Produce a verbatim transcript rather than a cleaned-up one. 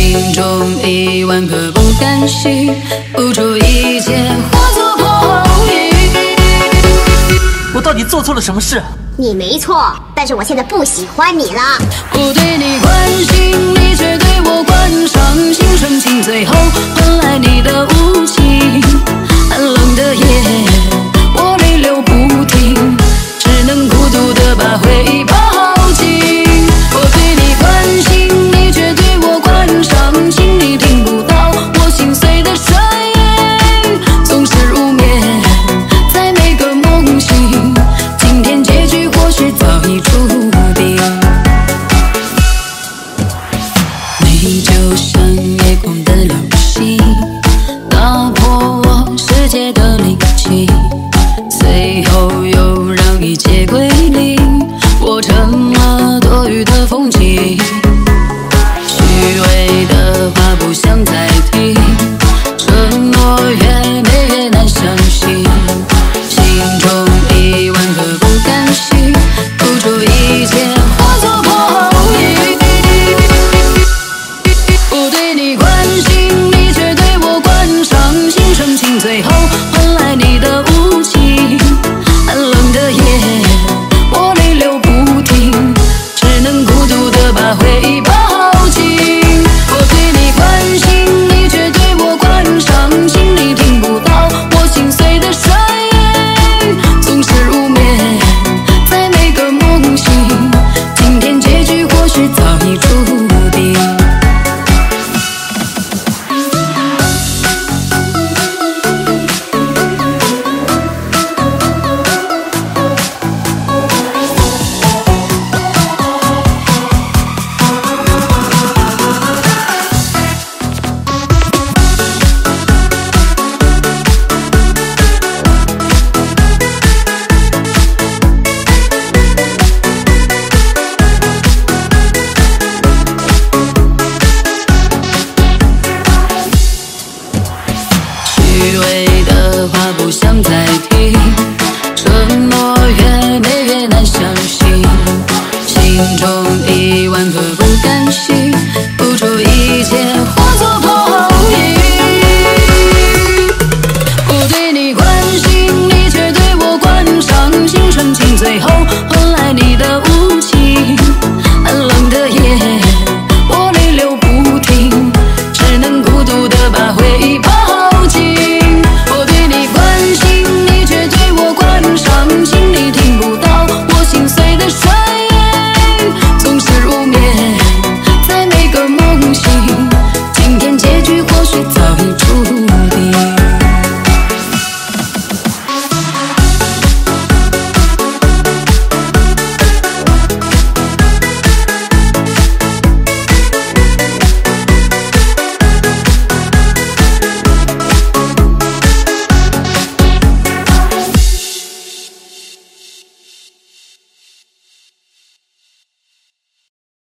心中一万个不甘心，付出一切化作泡影。 我到底做错了什么事？ 你没错，但是我现在不喜欢你了。 我对你关心，你却对我关上心，深情最后换来你的无情。寒冷的夜，我泪流不停，只能孤独地把回忆抱紧。我对你关心，你却对我关上心，你听不到我心碎的声音，总是入眠在每个梦醒。今天结局或许早已注定，你就像夜空的流星，打破我世界的灵气，最后又让一切归零，我成了多余的风景。虚伪的话不想再听，承诺越美越难相信，心中一万个不甘心，付出一切化作泡影。我对你关心，你却对我关上心，深情最后换来你的无情。寒冷的夜，我泪流不停，只能孤独地把回忆抱紧。我对你关心，你却对我关上心，你听不到我心碎的声音，总是入眠在每个梦醒。今天结局或许早已注定。虚伪的话不想再听，承诺越美越难相信，心中一万个不甘心，